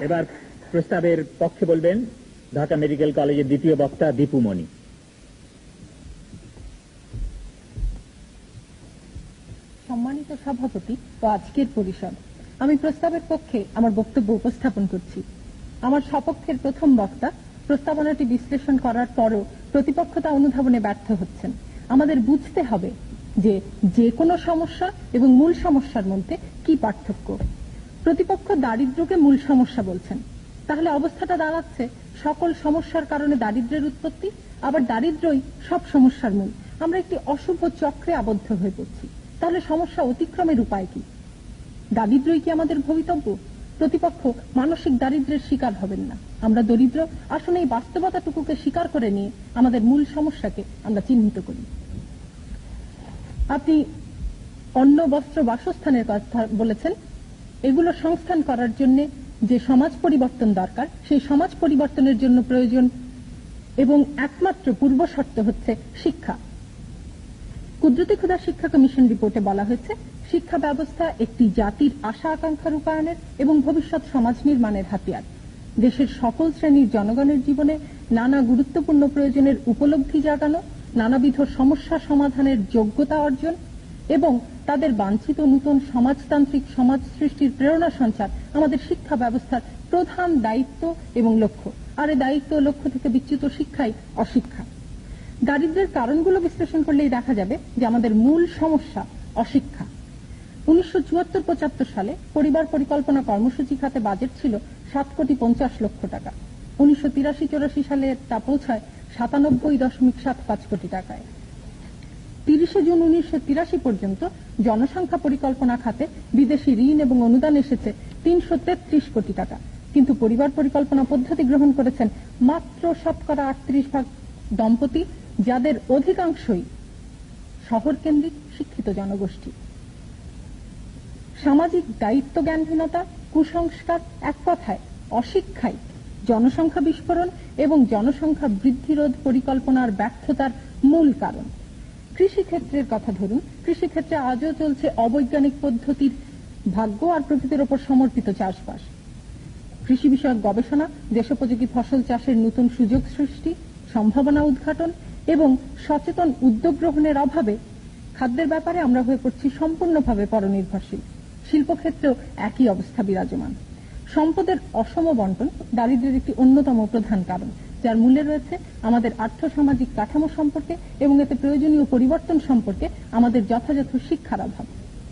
এবার প্রস্তাবের পক্ষে বলবেন ঢাকা মেডিকেল কলেজের দ্বিতীয় বক্তা দীপু মনি। সম্মানিত সভাপতি ও আজকের পরিষদ, আমি প্রস্তাবের পক্ষে আমার বক্তব্য উপস্থাপন করছি। আমার সপক্ষের প্রথম বক্তা প্রস্তাবনাটি বিশ্লেষণ করার পরও প্রতিপক্ষ তা অনুধাবনে ব্যর্থ হচ্ছেন। আমাদের বুঝতে হবে যে কোনো সমস্যা এবং মূল সমস্যার মধ্যে কি পার্থক্য। প্রতিপক্ষ দারিদ্র্যকে মূল সমস্যা বলছেন, তাহলে অবস্থাটা দাঁড়াচ্ছে সকল সমস্যার কারণে দারিদ্র্যের উৎপত্তি, আবার দারিদ্র্যই সব সমস্যার মূল। আমরা একটি অশুভ চক্রে আবদ্ধ হয়ে পড়ছি। তাহলে সমস্যা অতিক্রমের উপায় কি? দারিদ্র্যই কি আমাদের ভবিতব্য? প্রতিপক্ষ মানসিক দারিদ্র্যের শিকার হবেন না। আমরা দরিদ্র, আসলে এই বাস্তবতাটুকুকে স্বীকার করে নিয়ে আমাদের মূল সমস্যাকে আমরা চিহ্নিত করি। আপনি অন্ন, বস্ত্র, বাসস্থানের কথা বলেছেন। এগুলো সংস্থান করার জন্য যে সমাজ পরিবর্তন দরকার, সেই সমাজ পরিবর্তনের জন্য প্রয়োজন এবং একমাত্র পূর্ব শর্ত হচ্ছে শিক্ষা। কুদরতি ক্ষুধা শিক্ষা কমিশন রিপোর্টে বলা হয়েছে, শিক্ষা ব্যবস্থা একটি জাতির আশা আকাঙ্ক্ষা রূপায়ণের এবং ভবিষ্যৎ সমাজ নির্মাণের হাতিয়ার। দেশের সকল শ্রেণীর জনগণের জীবনে নানা গুরুত্বপূর্ণ প্রয়োজনের উপলব্ধি জাগানো, নানাবিধ সমস্যা সমাধানের যোগ্যতা অর্জন এবং তাদের বাঞ্ছিত নূতন সমাজতান্ত্রিক সমাজ সৃষ্টির প্রেরণা সঞ্চার আমাদের শিক্ষা ব্যবস্থার প্রধান দায়িত্ব এবং লক্ষ্য। আর এই দায়িত্ব ও লক্ষ্য থেকে বিচ্যুত শিক্ষাই অশিক্ষা। দারিদ্র্যের কারণগুলো বিশ্লেষণ করলেই দেখা যাবে যে আমাদের মূল সমস্যা অশিক্ষা। 1974-75 সালে পরিবার পরিকল্পনা কর্মসূচি খাতে বাজেট ছিল 7,50,00,000 টাকা। 1983-84 সালে তা পৌঁছায় 97.75 কোটি টাকায়। 30 জুন 1983 পর্যন্ত জনসংখ্যা পরিকল্পনা খাতে বিদেশি ঋণ এবং অনুদান এসেছে 333 কোটি টাকা, কিন্তু পরিবার পরিকল্পনা পদ্ধতি গ্রহণ করেছেন মাত্র 38% দম্পতি, যাদের অধিকাংশই শহর কেন্দ্রিক শিক্ষিত জনগোষ্ঠী। সামাজিক দায়িত্ব জ্ঞানহীনতা, কুসংস্কার, এক কথায় অশিক্ষাই জনসংখ্যা বিস্ফোরণ এবং জনসংখ্যা বৃদ্ধিরোধ পরিকল্পনার ব্যর্থতার মূল কারণ। কৃষিক্ষেত্রের কথা ধরুন, কৃষিক্ষেত্রে আজও চলছে অবৈজ্ঞানিক পদ্ধতির ভাগ্য আর প্রকৃতির ওপর সমর্পিত চাষবাস। কৃষি বিষয়ক গবেষণা, দেশোপযোগী ফসল চাষের নতুন সুযোগ সৃষ্টি, সম্ভাবনা উদ্ঘাটন এবং সচেতন উদ্যোগ গ্রহণের অভাবে খাদ্যের ব্যাপারে আমরা হয়ে পড়ছি সম্পূর্ণভাবে পরনির্ভরশীল। শিল্পক্ষেত্রেও একই অবস্থা বিরাজমান। সম্পদের অসম বন্টন দারিদ্র্যের একটি অন্যতম প্রধান কারণ, যার মূলে রয়েছে আমাদের আর্থসামাজিক কাঠামো সম্পর্কে এবং এতে প্রয়োজনীয় পরিবর্তন সম্পর্কে আমাদের যথাযথ শিক্ষার অভাব।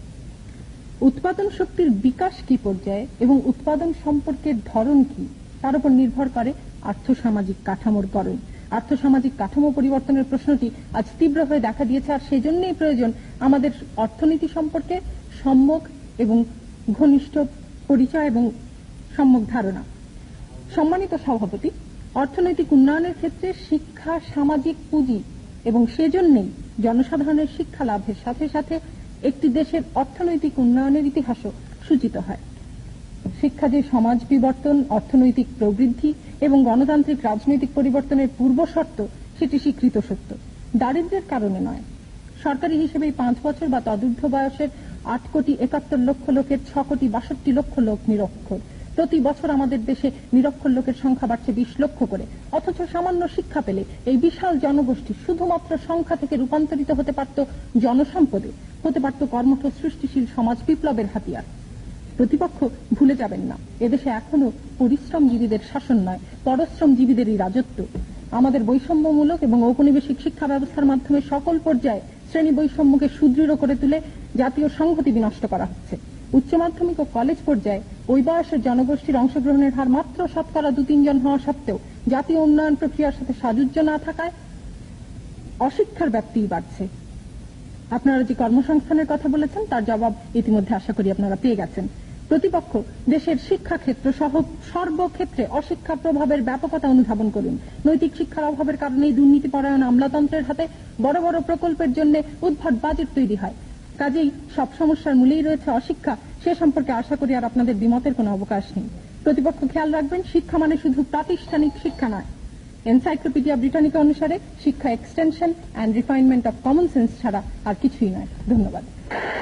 উৎপাদন শক্তির বিকাশ কি পর্যায়ে এবং উৎপাদন সম্পর্কের ধরন কি, তার উপর নির্ভর করে আর্থসামাজিক কাঠামোর গড়ন। আর্থসামাজিক কাঠামো পরিবর্তনের প্রশ্নটি আজ তীব্র হয়ে দেখা দিয়েছে, আর সেই জন্যই প্রয়োজন আমাদের অর্থনীতি সম্পর্কে সম্যক এবং ঘনিষ্ঠ পরিচয় এবং সম্যক ধারণা। সম্মানিত সভাপতি, অর্থনৈতিক উন্নয়নের ক্ষেত্রে শিক্ষা সামাজিক পুঁজি এবং সেজন্যই জনসাধারণের শিক্ষা লাভের সাথে সাথে একটি দেশের অর্থনৈতিক উন্নয়নের ইতিহাসও সূচিত হয়। শিক্ষা যে সমাজ বিবর্তন, অর্থনৈতিক প্রবৃদ্ধি এবং গণতান্ত্রিক রাজনৈতিক পরিবর্তনের পূর্ব শর্ত, সেটি স্বীকৃত সত্য, দারিদ্র্যের কারণে নয়। সরকারি হিসেবে 5 বছর বা তদূর্ধ্ব বয়সের 8,71,00,000 লোকের 6,62,00,000 লোক নিরক্ষর। প্রতি বছর আমাদের দেশে নিরক্ষর লোকের সংখ্যা বাড়ছে 20 লক্ষ করে। অথচ সামান্য শিক্ষা পেলে এই বিশাল জনগোষ্ঠী শুধুমাত্র সংখ্যা থেকে রূপান্তরিত হতে পারত জনসম্পদে, হতে পারত কর্মঠ সৃষ্টিশীল সমাজ বিপ্লবের হাতিয়ার। প্রতিপক্ষ ভুলে যাবেন না, এদেশে এখনো পরিশ্রমজীবীদের শাসন নয়, পরিশ্রমজীবীদেরই রাজত্ব। আমাদের বৈষম্যমূলক এবং ঔপনিবেশিক শিক্ষা ব্যবস্থার মাধ্যমে সকল পর্যায়ে শ্রেণী বৈষম্যকে সুদৃঢ় করে তুলে জাতীয় সংহতি বিনষ্ট করা হচ্ছে। উচ্চ মাধ্যমিক ও কলেজ পর্যায়ে ওই বয়সের জনগোষ্ঠীর অংশগ্রহণের হার মাত্র 2-3 জন হওয়া সত্ত্বেও জাতীয় উন্নয়ন প্রক্রিয়ার সাথে সাযুজ্য না থাকায় অশিক্ষার ব্যাপ্তিই বাড়ছে। আপনারা যে কর্মসংস্থানের কথা বলেছেন তার জবাব ইতিমধ্যে আশা করি আপনারা পেয়ে গেছেন। প্রতিপক্ষ দেশের শিক্ষাক্ষেত্র সহ সর্বক্ষেত্রে অশিক্ষা প্রভাবের ব্যাপকতা অনুধাবন করুন। নৈতিক শিক্ষার অভাবের কারণেই দুর্নীতিপরায়ণ আমলাতন্ত্রের হাতে বড় বড় প্রকল্পের জন্য উদ্ভট বাজেট তৈরি হয়। কাজেই সব সমস্যার মূলেই রয়েছে অশিক্ষা। সে সম্পর্কে আশা করি আর আপনাদের দ্বিমতের কোনো অবকাশ নেই। প্রতিপক্ষ খেয়াল রাখবেন, শিক্ষা মানে শুধু প্রাতিষ্ঠানিক শিক্ষা নয়। এনসাইক্লোপিডিয়া ব্রিটানিকা অনুসারে শিক্ষা extension and refinement of common sense ছাড়া আর কিছুই নয়। ধন্যবাদ।